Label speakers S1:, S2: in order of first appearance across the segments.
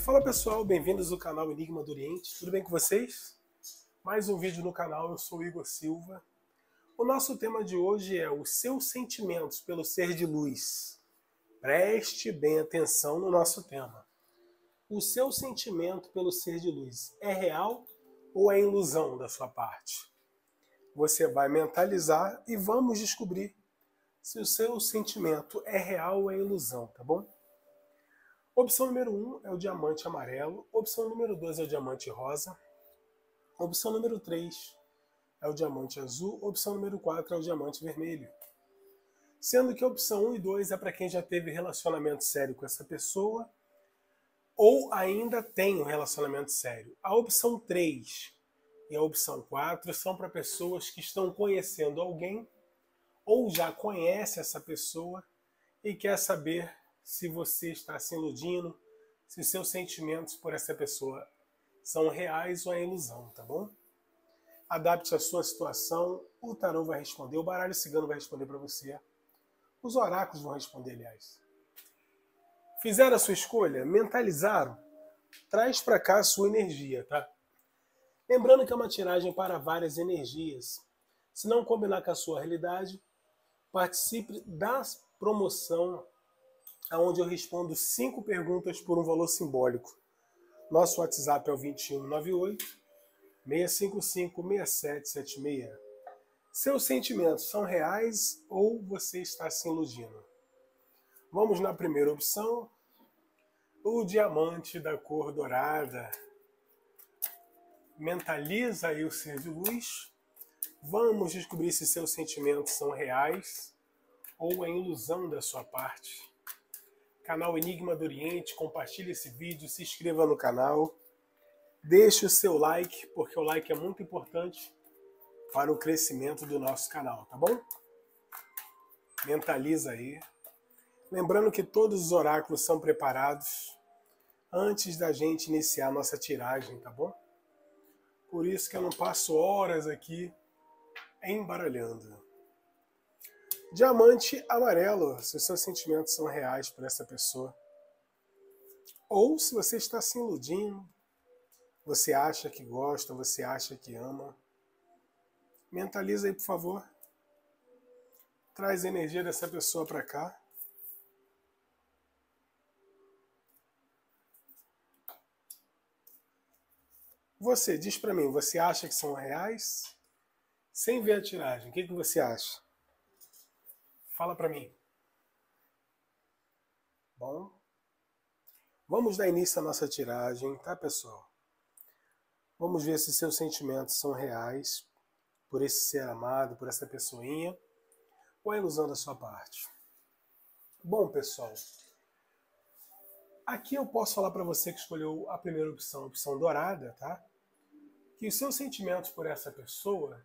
S1: Fala pessoal, bem-vindos ao canal Enigma do Oriente, tudo bem com vocês? Mais um vídeo no canal, eu sou o Igor Silva. O nosso tema de hoje é os seus sentimentos pelo ser de luz. Preste bem atenção no nosso tema. O seu sentimento pelo ser de luz é real ou é ilusão da sua parte? Você vai mentalizar e vamos descobrir se o seu sentimento é real ou é ilusão, tá bom? Opção número 1 é o diamante amarelo, opção número 2 é o diamante rosa, opção número 3 é o diamante azul, opção número 4 é o diamante vermelho. Sendo que a opção 1 e 2 é para quem já teve relacionamento sério com essa pessoa ou ainda tem um relacionamento sério. A opção 3 e a opção 4 são para pessoas que estão conhecendo alguém ou já conhece essa pessoa e quer saber se você está se iludindo, se seus sentimentos por essa pessoa são reais ou é ilusão, tá bom? Adapte a sua situação, o tarô vai responder, o baralho cigano vai responder para você, os oráculos vão responder, aliás. Fizeram a sua escolha? Mentalizaram? Traz para cá a sua energia, tá? Lembrando que é uma tiragem para várias energias. Se não combinar com a sua realidade, participe da promoção onde eu respondo 5 perguntas por um valor simbólico. Nosso WhatsApp é o 2198 655 6776. Seus sentimentos são reais ou você está se iludindo? Vamos na primeira opção, o diamante da cor dourada. Mentaliza aí o ser de luz. Vamos descobrir se seus sentimentos são reais ou é ilusão da sua parte. Canal Enigma do Oriente, compartilhe esse vídeo, se inscreva no canal, deixe o seu like, porque o like é muito importante para o crescimento do nosso canal, tá bom? Mentaliza aí. Lembrando que todos os oráculos são preparados antes da gente iniciar a nossa tiragem, tá bom? Por isso que eu não passo horas aqui embaralhando. Diamante amarelo, se os seus sentimentos são reais por essa pessoa. Ou se você está se iludindo, você acha que gosta, você acha que ama. Mentaliza aí, por favor. Traz a energia dessa pessoa para cá. Você, diz para mim, você acha que são reais? Sem ver a tiragem, o que você acha? Fala para mim. Bom, vamos dar início à nossa tiragem, tá, pessoal? Vamos ver se seus sentimentos são reais por esse ser amado, por essa pessoinha, ou é ilusão da sua parte. Bom, pessoal, aqui eu posso falar para você que escolheu a primeira opção, a opção dourada, tá? Que os seus sentimentos por essa pessoa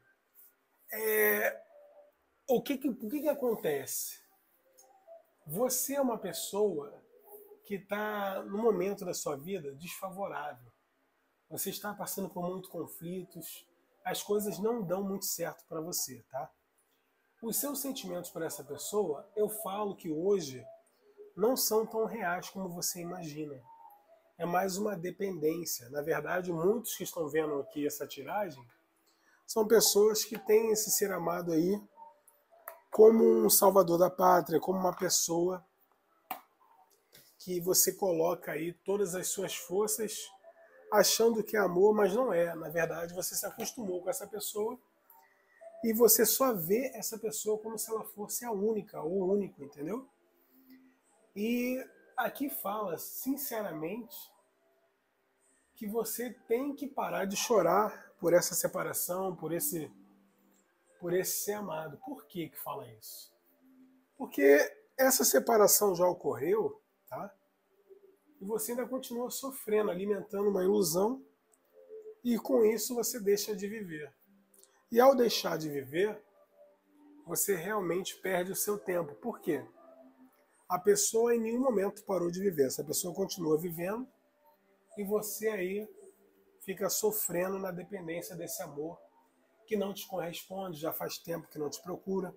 S1: O que acontece? Você é uma pessoa que está no momento da sua vida desfavorável. Você está passando por muitos conflitos, as coisas não dão muito certo para você, tá? Os seus sentimentos por essa pessoa, eu falo que hoje não são tão reais como você imagina. É mais uma dependência. Na verdade, muitos que estão vendo aqui essa tiragem são pessoas que têm esse ser amado aí como um salvador da pátria, como uma pessoa que você coloca aí todas as suas forças achando que é amor, mas não é. Na verdade, você se acostumou com essa pessoa e você só vê essa pessoa como se ela fosse a única ou o único, entendeu? E aqui fala, sinceramente, que você tem que parar de chorar por essa separação, por esse ser amado. Por que fala isso? Porque essa separação já ocorreu, tá? E você ainda continua sofrendo, alimentando uma ilusão, e com isso você deixa de viver. E ao deixar de viver, você realmente perde o seu tempo. Por quê? A pessoa em nenhum momento parou de viver. Essa pessoa continua vivendo e você aí fica sofrendo na dependência desse amor que não te corresponde, já faz tempo que não te procura.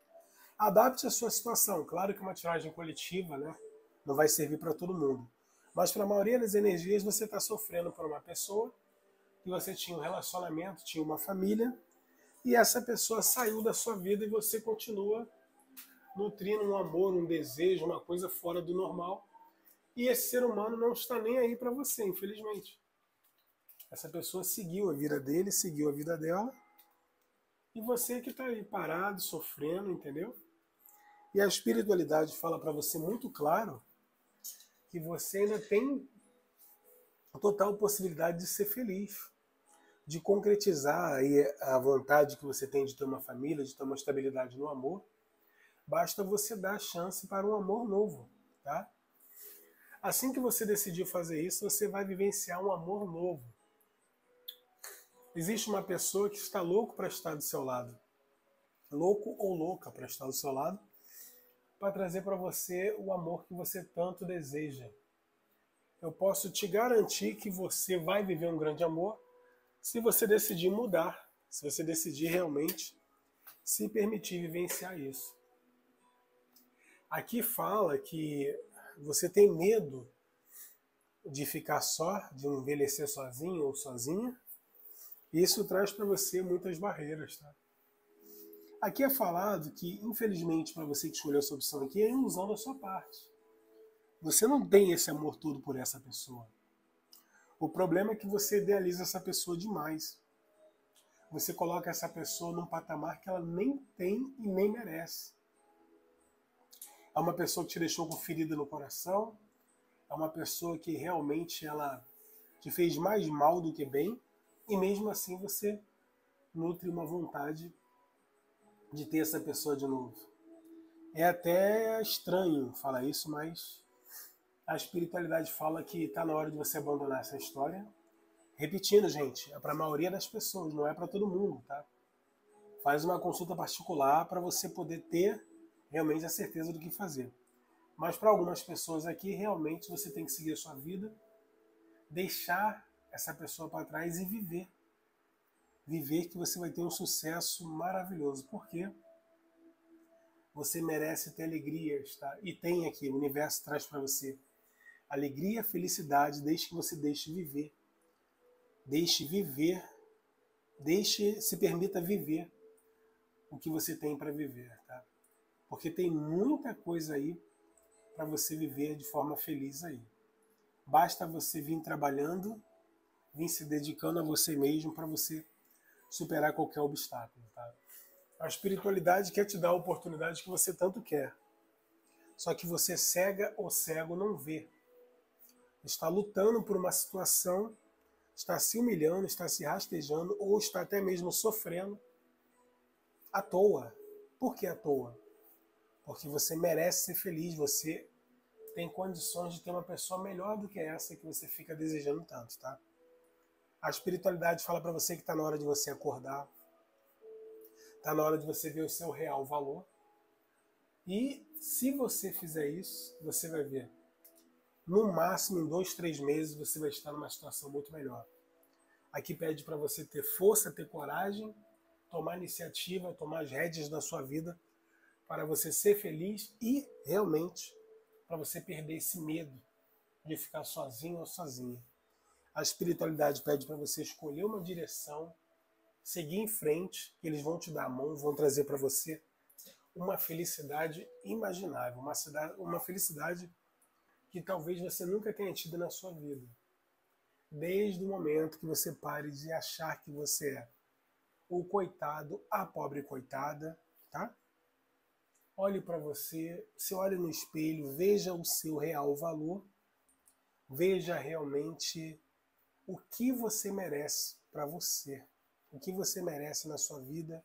S1: Adapte a sua situação. Claro que uma tiragem coletiva, né, não vai servir para todo mundo. Mas para a maioria das energias você está sofrendo por uma pessoa que você tinha um relacionamento, tinha uma família, e essa pessoa saiu da sua vida e você continua nutrindo um amor, um desejo, uma coisa fora do normal. E esse ser humano não está nem aí para você, infelizmente. Essa pessoa seguiu a vida dele, seguiu a vida dela, e você que está aí parado, sofrendo, entendeu? E a espiritualidade fala para você muito claro que você ainda tem a total possibilidade de ser feliz, de concretizar aí a vontade que você tem de ter uma família, de ter uma estabilidade no amor. Basta você dar chance para um amor novo, tá? Assim que você decidir fazer isso, você vai vivenciar um amor novo. Existe uma pessoa que está louco para estar do seu lado, louco ou louca para estar do seu lado, para trazer para você o amor que você tanto deseja. Eu posso te garantir que você vai viver um grande amor se você decidir mudar, se você decidir realmente se permitir vivenciar isso. Aqui fala que você tem medo de ficar só, de envelhecer sozinho ou sozinha. Isso traz para você muitas barreiras, tá? Aqui é falado que, infelizmente, para você que escolheu essa opção aqui, é ilusão da sua parte. Você não tem esse amor todo por essa pessoa. O problema é que você idealiza essa pessoa demais. Você coloca essa pessoa num patamar que ela nem tem e nem merece. É uma pessoa que te deixou com ferida no coração, é uma pessoa que realmente ela te fez mais mal do que bem, e mesmo assim você nutre uma vontade de ter essa pessoa de novo. É até estranho falar isso, mas a espiritualidade fala que está na hora de você abandonar essa história. Repetindo, gente, é para a maioria das pessoas, não é para todo mundo, tá? Faz uma consulta particular para você poder ter realmente a certeza do que fazer. Mas para algumas pessoas aqui, realmente você tem que seguir a sua vida, deixar essa pessoa para trás e viver. Viver que você vai ter um sucesso maravilhoso. Por quê? Você merece ter alegrias, tá? E tem aqui, o universo traz para você alegria, felicidade, desde que você deixe viver. Deixe viver, se permita viver o que você tem para viver, tá? Porque tem muita coisa aí para você viver de forma feliz aí. Basta você vir trabalhando, vir se dedicando a você mesmo para você superar qualquer obstáculo, tá? A espiritualidade quer te dar a oportunidade que você tanto quer. Só que você cega ou cego não vê. Está lutando por uma situação, está se humilhando, está se rastejando ou está até mesmo sofrendo à toa. Por que à toa? Porque você merece ser feliz, você tem condições de ter uma pessoa melhor do que essa que você fica desejando tanto, tá? A espiritualidade fala para você que está na hora de você acordar, está na hora de você ver o seu real valor. E se você fizer isso, você vai ver. No máximo, em 2, 3 meses, você vai estar numa situação muito melhor. Aqui pede para você ter força, ter coragem, tomar iniciativa, tomar as rédeas da sua vida, para você ser feliz e, realmente, para você perder esse medo de ficar sozinho ou sozinha. A espiritualidade pede para você escolher uma direção, seguir em frente, que eles vão te dar a mão, vão trazer para você uma felicidade imaginável, uma felicidade que talvez você nunca tenha tido na sua vida. Desde o momento que você pare de achar que você é o coitado, a pobre coitada, tá? Olhe para você, se olhe no espelho, veja o seu real valor, veja realmente o que você merece para você, o que você merece na sua vida,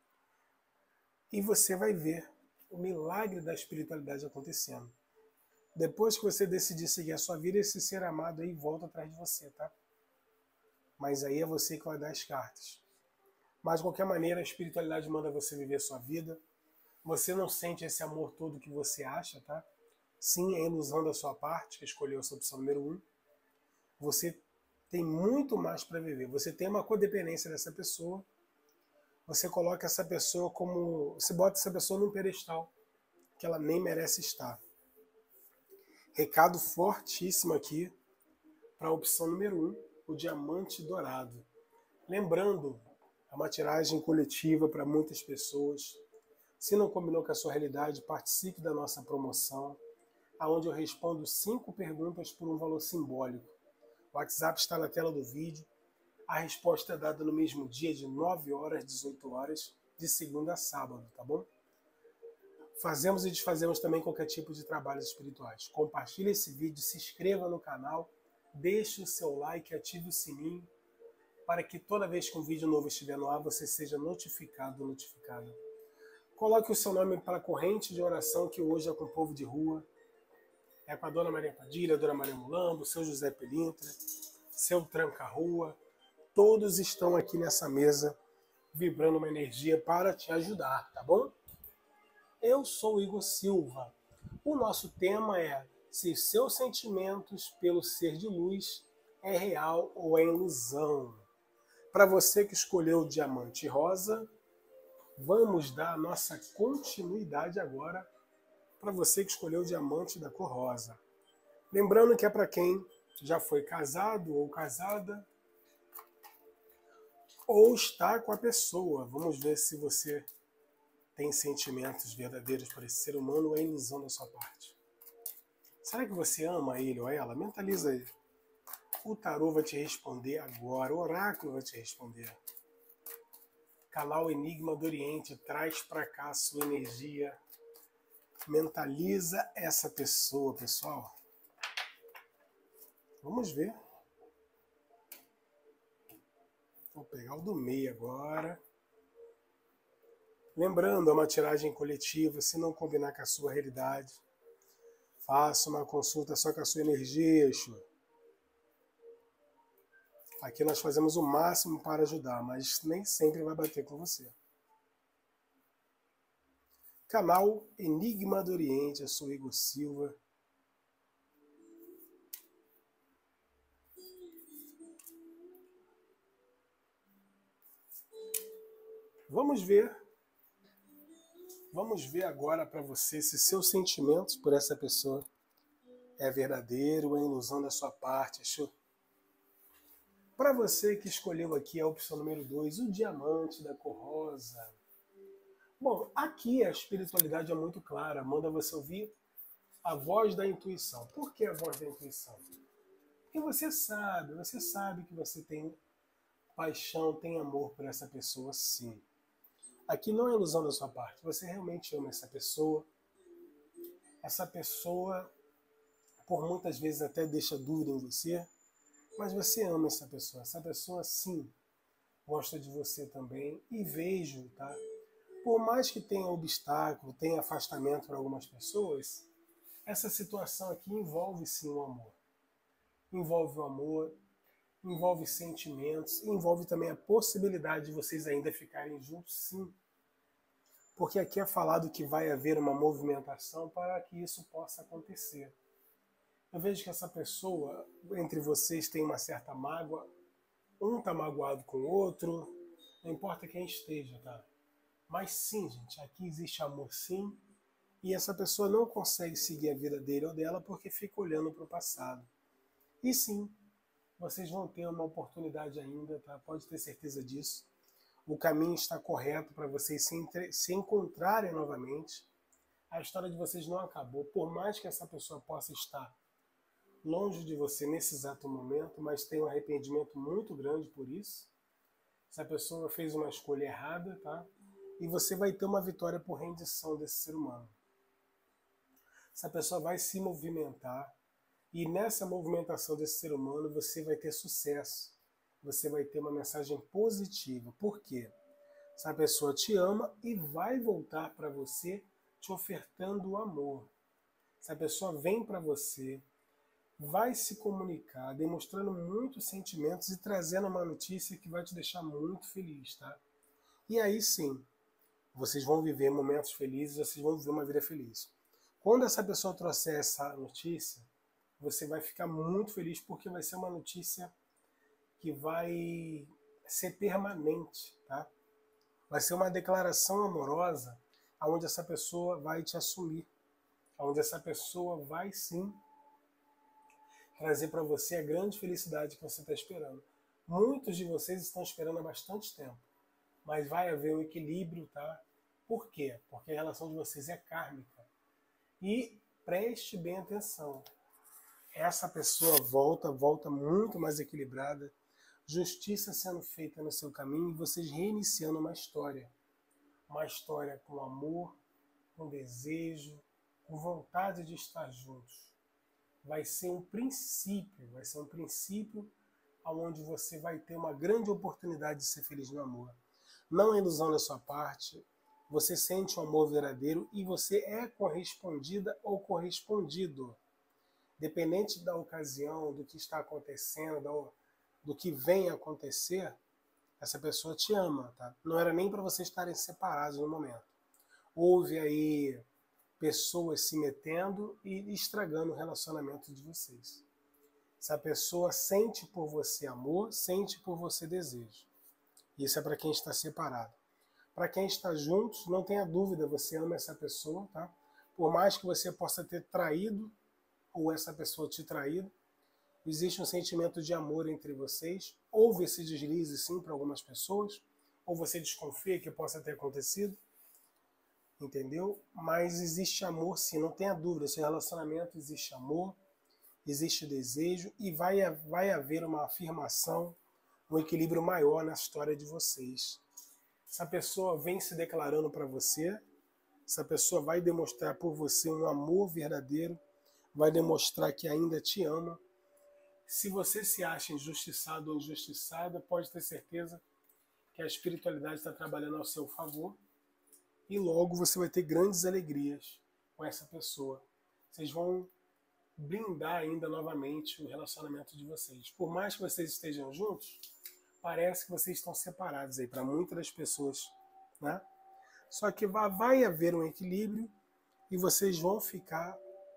S1: e você vai ver o milagre da espiritualidade acontecendo. Depois que você decidir seguir a sua vida, esse ser amado aí volta atrás de você, tá? Mas aí é você que vai dar as cartas. Mas de qualquer maneira, a espiritualidade manda você viver a sua vida. Você não sente esse amor todo que você acha, tá? Sim, é ilusão da sua parte, que escolheu essa opção número 1. Você tem muito mais para viver. Você tem uma codependência dessa pessoa. Você coloca essa pessoa como... Você bota essa pessoa num pedestal que ela nem merece estar. Recado fortíssimo aqui para a opção número 1, o diamante dourado. Lembrando, é uma tiragem coletiva para muitas pessoas. Se não combinou com a sua realidade, participe da nossa promoção, onde eu respondo 5 perguntas por um valor simbólico. O WhatsApp está na tela do vídeo. A resposta é dada no mesmo dia, de 9 horas, 18 horas, de segunda a sábado, tá bom? Fazemos e desfazemos também qualquer tipo de trabalhos espirituais. Compartilhe esse vídeo, se inscreva no canal, deixe o seu like, ative o sininho, para que toda vez que um vídeo novo estiver no ar, você seja notificado ou notificada. Coloque o seu nome para a corrente de oração que hoje é com o povo de rua. É com a Dona Maria Padilha, a Dona Maria Mulambo, o seu José Pelintra, seu Tranca-Rua. Todos estão aqui nessa mesa, vibrando uma energia para te ajudar, tá bom? Eu sou o Igor Silva. O nosso tema é se seus sentimentos pelo ser de luz é real ou é ilusão. Para você que escolheu o diamante rosa, vamos dar a nossa continuidade agora para você que escolheu o diamante da cor rosa. Lembrando que é para quem já foi casado ou casada ou está com a pessoa. Vamos ver se você tem sentimentos verdadeiros por esse ser humano ou é ilusão da sua parte. Será que você ama ele ou ela? Mentaliza aí. O tarô vai te responder agora, o oráculo vai te responder. Canal Enigma do Oriente, traz para cá a sua energia. Mentaliza essa pessoa, pessoal. Vamos ver. Vou pegar o do meio agora. Lembrando, é uma tiragem coletiva, se não combinar com a sua realidade, faça uma consulta só com a sua energia, Exu. Aqui nós fazemos o máximo para ajudar, mas nem sempre vai bater com você. Canal Enigma do Oriente, eu sou Igor Silva. Vamos ver agora para você se seus sentimentos por essa pessoa é verdadeiro ou é ilusão da sua parte, Exu. Para você que escolheu aqui a opção número 2, o diamante da cor rosa. Bom, aqui a espiritualidade é muito clara, manda você ouvir a voz da intuição. Por que a voz da intuição? Porque você sabe que você tem paixão, tem amor por essa pessoa, sim. Aqui não é ilusão da sua parte, você realmente ama essa pessoa. Essa pessoa, por muitas vezes, até deixa dúvida em você, mas você ama essa pessoa sim, gosta de você também, e vejo, tá? Por mais que tenha obstáculo, tenha afastamento para algumas pessoas, essa situação aqui envolve sim o amor. Envolve o amor, envolve sentimentos, envolve também a possibilidade de vocês ainda ficarem juntos, sim. Porque aqui é falado que vai haver uma movimentação para que isso possa acontecer. Eu vejo que essa pessoa, entre vocês, tem uma certa mágoa, um está magoado com o outro, não importa quem esteja, tá? Mas sim, gente, aqui existe amor sim, e essa pessoa não consegue seguir a vida dele ou dela porque fica olhando para o passado. E sim, vocês vão ter uma oportunidade ainda, tá? Pode ter certeza disso. O caminho está correto para vocês se encontrarem novamente. A história de vocês não acabou, por mais que essa pessoa possa estar longe de você nesse exato momento, mas tem um arrependimento muito grande por isso. Essa pessoa fez uma escolha errada, tá? E você vai ter uma vitória por rendição desse ser humano. Essa pessoa vai se movimentar, e nessa movimentação desse ser humano você vai ter sucesso. Você vai ter uma mensagem positiva. Por quê? Essa pessoa te ama e vai voltar para você te ofertando o amor. Essa pessoa vem para você, vai se comunicar, demonstrando muitos sentimentos e trazendo uma notícia que vai te deixar muito feliz, tá? E aí sim, vocês vão viver momentos felizes, vocês vão viver uma vida feliz. Quando essa pessoa trouxer essa notícia, você vai ficar muito feliz porque vai ser uma notícia que vai ser permanente, tá? Vai ser uma declaração amorosa onde essa pessoa vai te assumir, onde essa pessoa vai sim trazer para você a grande felicidade que você está esperando. Muitos de vocês estão esperando há bastante tempo, mas vai haver um equilíbrio, tá? Por quê? Porque a relação de vocês é kármica. E preste bem atenção. Essa pessoa volta muito mais equilibrada, justiça sendo feita no seu caminho e vocês reiniciando uma história. Uma história com amor, com desejo, com vontade de estar juntos. Vai ser um princípio onde você vai ter uma grande oportunidade de ser feliz no amor. Não é ilusão da sua parte, você sente um amor verdadeiro e você é correspondida ou correspondido. Dependente da ocasião, do que está acontecendo, do que vem a acontecer, essa pessoa te ama, tá? Não era nem para vocês estarem separados no momento. Houve aí pessoas se metendo e estragando o relacionamento de vocês. Essa pessoa sente por você amor, sente por você desejo. Isso é para quem está separado. Para quem está juntos, não tenha dúvida, você ama essa pessoa, tá? Por mais que você possa ter traído, ou essa pessoa te traído, existe um sentimento de amor entre vocês. Houve esse deslize, sim, para algumas pessoas, ou você desconfia que possa ter acontecido, entendeu? Mas existe amor, sim, não tenha dúvida. Esse relacionamento existe amor, existe desejo e vai haver uma afirmação, um equilíbrio maior na história de vocês. Essa pessoa vem se declarando para você, essa pessoa vai demonstrar por você um amor verdadeiro, vai demonstrar que ainda te ama. Se você se acha injustiçado ou injustiçada, pode ter certeza que a espiritualidade está trabalhando ao seu favor e logo você vai ter grandes alegrias com essa pessoa. Vocês vão blindar ainda novamente o relacionamento de vocês. Por mais que vocês estejam juntos, parece que vocês estão separados aí para muitas das pessoas, né? Só que vai haver um equilíbrio e vocês vão ficar...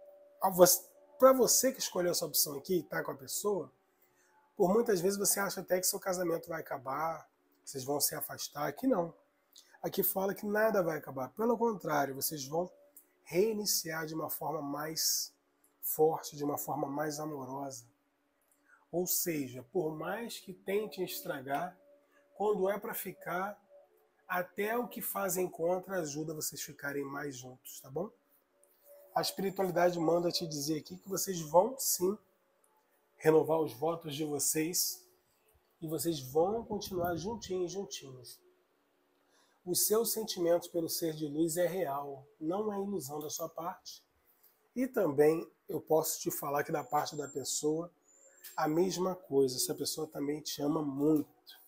S1: Para você que escolheu essa opção aqui, tá com a pessoa, por muitas vezes você acha até que seu casamento vai acabar, vocês vão se afastar. Aqui não. Aqui fala que nada vai acabar. Pelo contrário, vocês vão reiniciar de uma forma mais forte, de uma forma mais amorosa. Ou seja, por mais que tentem estragar, quando é para ficar, até o que fazem contra ajuda vocês ficarem mais juntos, tá bom? A espiritualidade manda te dizer aqui que vocês vão sim renovar os votos de vocês e vocês vão continuar juntinhos. Os seus sentimentos pelo ser de luz é real, não é ilusão da sua parte. E também eu posso te falar que da parte da pessoa, a mesma coisa, essa pessoa também te ama muito.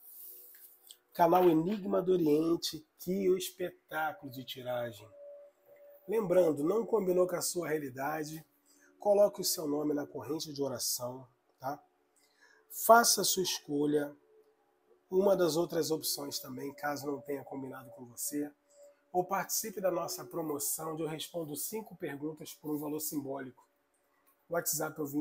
S1: Canal Enigma do Oriente, que espetáculo de tiragem. Lembrando, não combinou com a sua realidade, coloque o seu nome na corrente de oração, tá? Faça a sua escolha, uma das outras opções também, caso não tenha combinado com você, ou participe da nossa promoção onde eu respondo 5 perguntas por um valor simbólico. O WhatsApp é o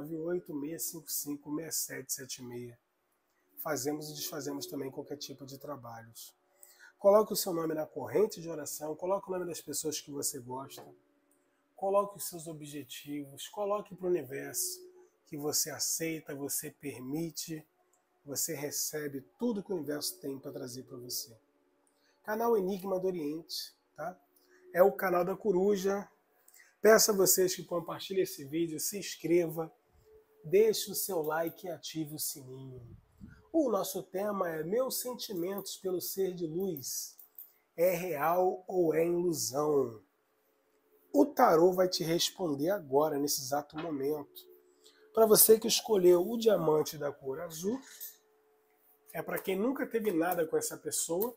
S1: 2198-655-6776. Fazemos e desfazemos também qualquer tipo de trabalhos. Coloque o seu nome na corrente de oração, coloque o nome das pessoas que você gosta, coloque os seus objetivos, coloque para o universo que você aceita, você permite, você recebe tudo que o universo tem para trazer para você. Canal Enigma do Oriente, tá? É o canal da coruja. Peço a vocês que compartilhem esse vídeo, se inscreva, deixe o seu like e ative o sininho. O nosso tema é meus sentimentos pelo ser de luz. É real ou é ilusão? O tarô vai te responder agora, nesse exato momento. Para você que escolheu o diamante da cor azul, é para quem nunca teve nada com essa pessoa,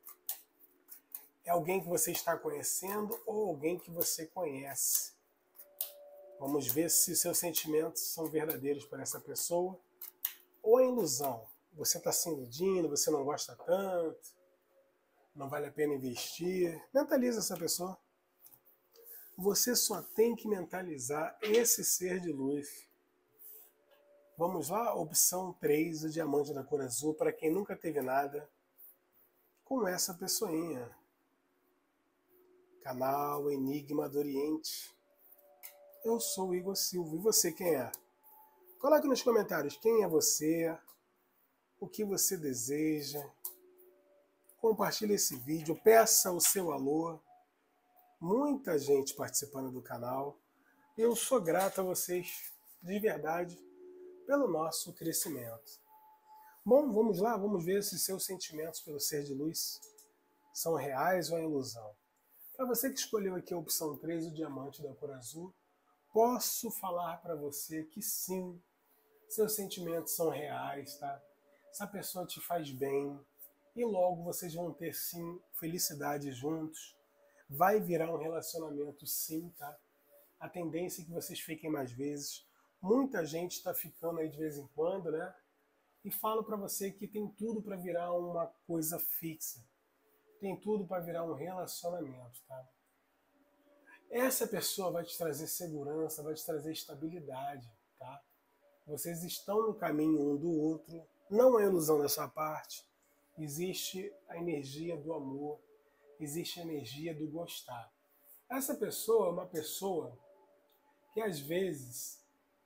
S1: é alguém que você está conhecendo ou alguém que você conhece. Vamos ver se seus sentimentos são verdadeiros por essa pessoa ou é ilusão. Você está se iludindo, você não gosta tanto, não vale a pena investir. Mentaliza essa pessoa. Você só tem que mentalizar esse ser de luz. Vamos lá? Opção 3, o diamante da cor azul, para quem nunca teve nada com essa pessoinha. Canal Enigma do Oriente. Eu sou o Igor Silva. E você quem é? Coloque nos comentários quem é você, o que você deseja. Compartilhe esse vídeo, peça o seu alô. Muita gente participando do canal. Eu sou grato a vocês, de verdade, pelo nosso crescimento. Bom, vamos lá, vamos ver se seus sentimentos pelo ser de luz são reais ou é ilusão. Para você que escolheu aqui a opção 3, o diamante da cor azul, posso falar para você que sim, seus sentimentos são reais, tá? Essa pessoa te faz bem e logo vocês vão ter sim felicidade juntos. Vai virar um relacionamento sim, tá? A tendência é que vocês fiquem mais vezes. Muita gente está ficando aí de vez em quando, né? E falo para você que tem tudo para virar uma coisa fixa. Tem tudo para virar um relacionamento, tá? Essa pessoa vai te trazer segurança, vai te trazer estabilidade, tá? Vocês estão no caminho um do outro, não é ilusão da sua parte. Existe a energia do amor, existe a energia do gostar. Essa pessoa é uma pessoa que às vezes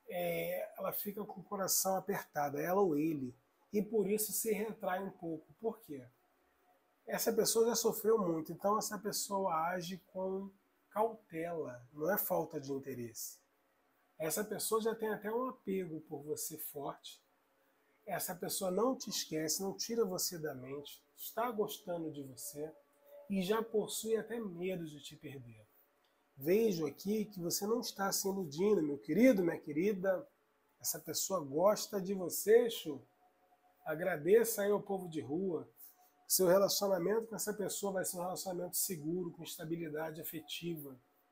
S1: ela fica com o coração apertado, ela ou ele, e por isso se retrai um pouco. Por quê? Essa pessoa já sofreu muito, então essa pessoa age com cautela, não é falta de interesse. Essa pessoa já tem até um apego por você forte. Essa pessoa não te esquece, não tira você da mente, está gostando de você e já possui até medo de te perder. Vejo aqui que você não está se iludindo, meu querido, minha querida. Essa pessoa gosta de você, Chu. Agradeça aí ao povo de rua. Seu relacionamento com essa pessoa vai ser um relacionamento seguro, com estabilidade afetiva.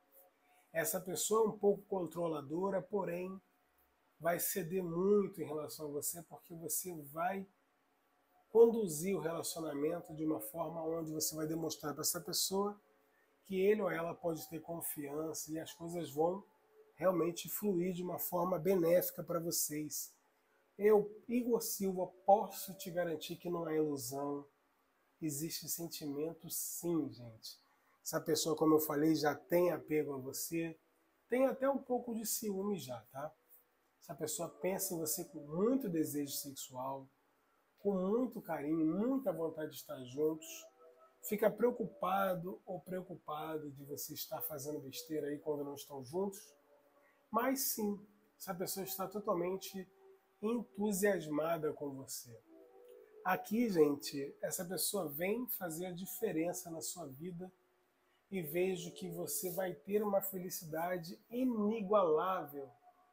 S1: Essa pessoa é um pouco controladora, porém vai ceder muito em relação a você, porque você vai conduzir o relacionamento de uma forma onde você vai demonstrar para essa pessoa que ele ou ela pode ter confiança e as coisas vão realmente fluir de uma forma benéfica para vocês. Eu, Igor Silva, posso te garantir que não é ilusão. Existe sentimento sim, gente. Essa pessoa, como eu falei, já tem apego a você, tem até um pouco de ciúme já, tá? Essa pessoa pensa em você com muito desejo sexual, com muito carinho, muita vontade de estar juntos, fica preocupado ou preocupado de você estar fazendo besteira aí quando não estão juntos, mas sim, essa pessoa está totalmente entusiasmada com você. Aqui, gente, essa pessoa vem fazer a diferença na sua vida e vejo que você vai ter uma felicidade inigualável.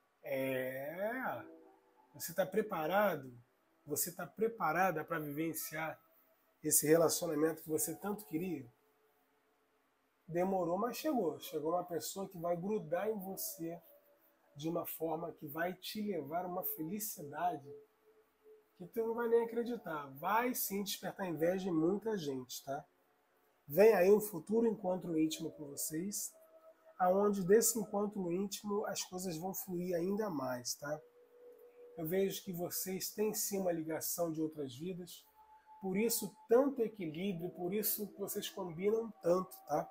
S1: Você está preparado? Você está preparada para vivenciar esse relacionamento que você tanto queria? Demorou, mas chegou. Chegou uma pessoa que vai grudar em você de uma forma que vai te levar a uma felicidade que tu não vai nem acreditar. Vai sim despertar inveja em muita gente, tá? Vem aí um futuro encontro íntimo com vocês, aonde desse encontro íntimo as coisas vão fluir ainda mais, tá? Eu vejo que vocês têm sim uma ligação de outras vidas, por isso tanto equilíbrio, por isso que vocês combinam tanto, tá?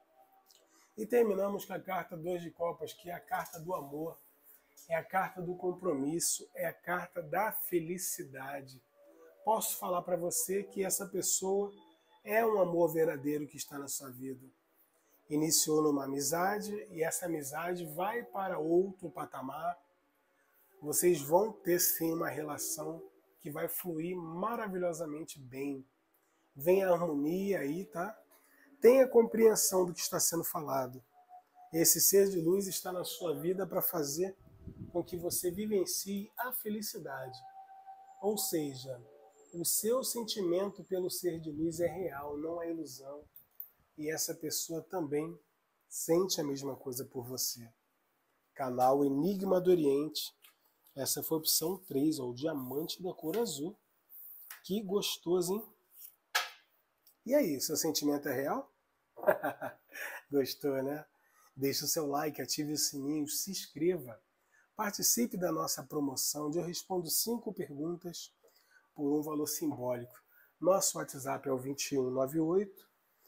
S1: E terminamos com a carta 2 de copas, que é a carta do amor, é a carta do compromisso, é a carta da felicidade. Posso falar para você que essa pessoa é um amor verdadeiro que está na sua vida. Iniciou numa amizade e essa amizade vai para outro patamar. Vocês vão ter sim uma relação que vai fluir maravilhosamente bem. Vem a harmonia aí, tá? Tenha compreensão do que está sendo falado. Esse ser de luz está na sua vida para fazer com que você vivencie a felicidade. Ou seja, o seu sentimento pelo ser de luz é real, não é ilusão. E essa pessoa também sente a mesma coisa por você. Canal Enigma do Oriente. Essa foi a opção 3, ó, o diamante da cor azul. Que gostoso, hein? E aí, seu sentimento é real? Gostou, né? Deixe o seu like, ative o sininho, se inscreva. Participe da nossa promoção, onde eu respondo 5 perguntas por um valor simbólico. Nosso WhatsApp é o 2198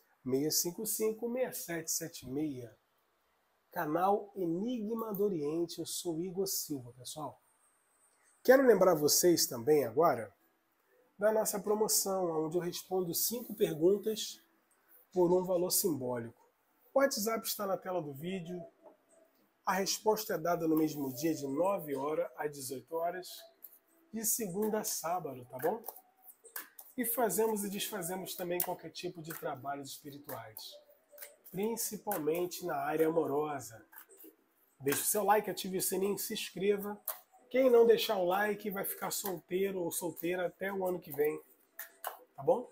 S1: 655 6776. Canal Enigma do Oriente, eu sou Igor Silva, pessoal. Quero lembrar vocês também agora da nossa promoção, onde eu respondo 5 perguntas por um valor simbólico. O WhatsApp está na tela do vídeo. A resposta é dada no mesmo dia, de 9 horas às 18 horas, de segunda a sábado, tá bom? E fazemos e desfazemos também qualquer tipo de trabalhos espirituais, principalmente na área amorosa. Deixe o seu like, ative o sininho, se inscreva. Quem não deixar o like vai ficar solteiro ou solteira até o ano que vem, tá bom?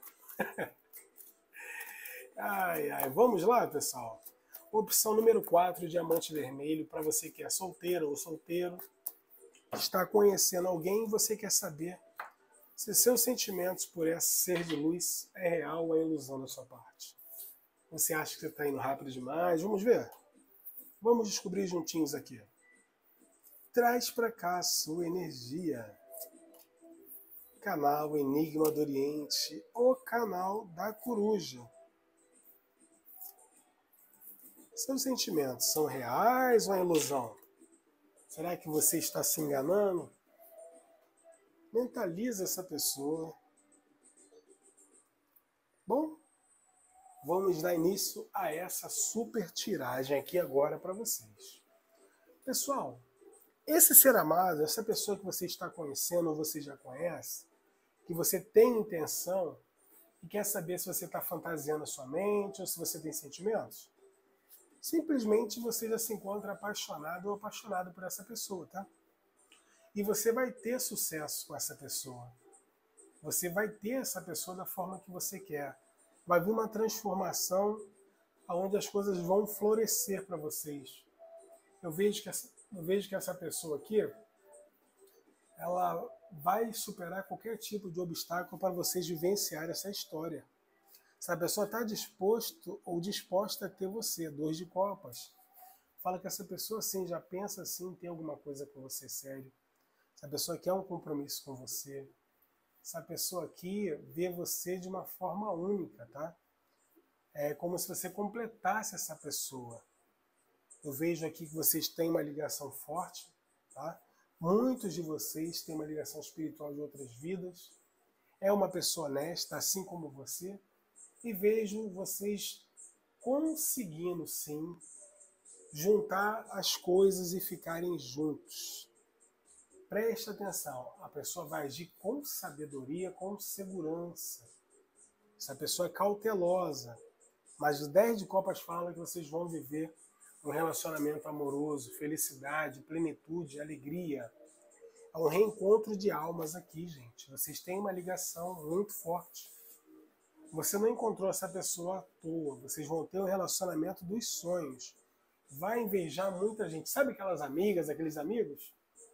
S1: Vamos lá, pessoal. Opção número 4, diamante vermelho, para você que é solteiro ou solteiro, está conhecendo alguém e você quer saber se seus sentimentos por esse ser de luz é real ou é ilusão da sua parte. Você acha que você está indo rápido demais? Vamos ver? Vamos descobrir juntinhos aqui. Traz para cá a sua energia. Canal Enigma do Oriente, o canal da coruja. Seus sentimentos são reais ou é ilusão? Será que você está se enganando? Mentaliza essa pessoa. Bom, vamos dar início a essa super tiragem aqui agora para vocês. Pessoal, esse ser amado, essa pessoa que você está conhecendo ou você já conhece, que você tem intenção e quer saber se você está fantasiando a sua mente ou se você tem sentimentos, simplesmente você já se encontra apaixonado ou apaixonado por essa pessoa, tá? E você vai ter sucesso com essa pessoa. Você vai ter essa pessoa da forma que você quer. Vai vir uma transformação onde as coisas vão florescer para vocês. Eu vejo que essa pessoa aqui, ela vai superar qualquer tipo de obstáculo para vocês vivenciarem essa história. Essa pessoa está disposto ou disposta a ter você, 2 de copas. Fala que essa pessoa sim, já pensa assim, tem alguma coisa com você sério. Essa pessoa quer um compromisso com você. Essa pessoa aqui vê você de uma forma única, tá? É como se você completasse essa pessoa. Eu vejo aqui que vocês têm uma ligação forte, tá? Muitos de vocês têm uma ligação espiritual de outras vidas. É uma pessoa honesta, assim como você. E vejo vocês conseguindo, sim, juntar as coisas e ficarem juntos. Preste atenção, a pessoa vai agir com sabedoria, com segurança. Essa pessoa é cautelosa, mas os 10 de copas fala que vocês vão viver um relacionamento amoroso, felicidade, plenitude, alegria. É um reencontro de almas aqui, gente. Vocês têm uma ligação muito forte. Você não encontrou essa pessoa à toa. Vocês vão ter um relacionamento dos sonhos. Vai invejar muita gente. Sabe aquelas amigas, aqueles amigos?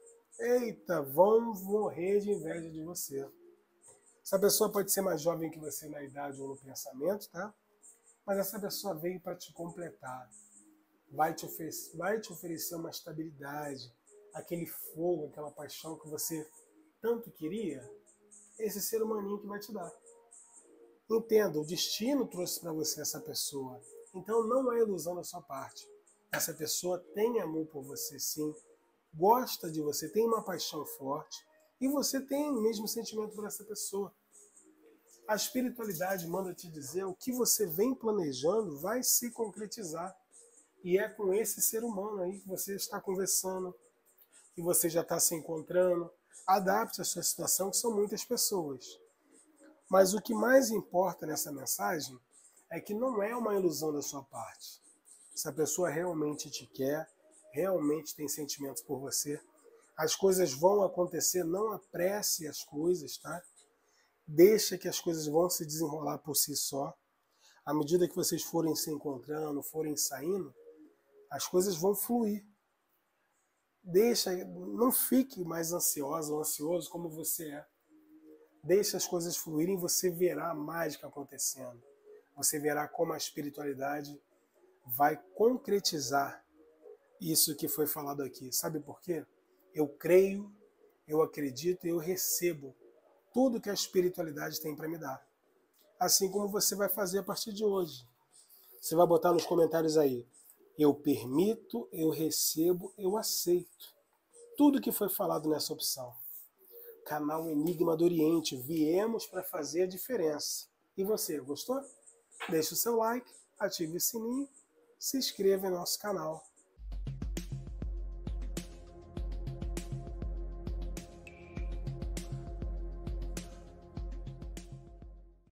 S1: Eita, vão morrer de inveja de você. Essa pessoa pode ser mais jovem que você na idade ou no pensamento, tá? Mas essa pessoa veio para te completar. Vai te oferecer uma estabilidade, aquele fogo, aquela paixão que você tanto queria. Esse ser humaninho que vai te dar. Entenda, o destino trouxe para você essa pessoa. Então não é ilusão da sua parte. Essa pessoa tem amor por você, sim. Gosta de você, tem uma paixão forte. E você tem o mesmo sentimento por essa pessoa. A espiritualidade manda te dizer o que você vem planejando vai se concretizar. E é com esse ser humano aí que você está conversando, que você já está se encontrando. Adapte a sua situação, que são muitas pessoas. Mas o que mais importa nessa mensagem é que não é uma ilusão da sua parte. Essa pessoa realmente te quer, realmente tem sentimentos por você. As coisas vão acontecer, não apresse as coisas, tá? Deixa que as coisas vão se desenrolar por si só. À medida que vocês forem se encontrando, forem saindo, as coisas vão fluir. Não fique mais ansiosa ou ansioso como você é. Deixe as coisas fluírem e você verá a mágica acontecendo. Você verá como a espiritualidade vai concretizar isso que foi falado aqui. Sabe por quê? Eu creio, eu acredito e eu recebo tudo que a espiritualidade tem para me dar. Assim como você vai fazer a partir de hoje. Você vai botar nos comentários aí: eu permito, eu recebo, eu aceito. Tudo que foi falado nessa opção. canal Enigma do Oriente. Viemos para fazer a diferença. E você, gostou? Deixe o seu like, ative o sininho, se inscreva em nosso canal.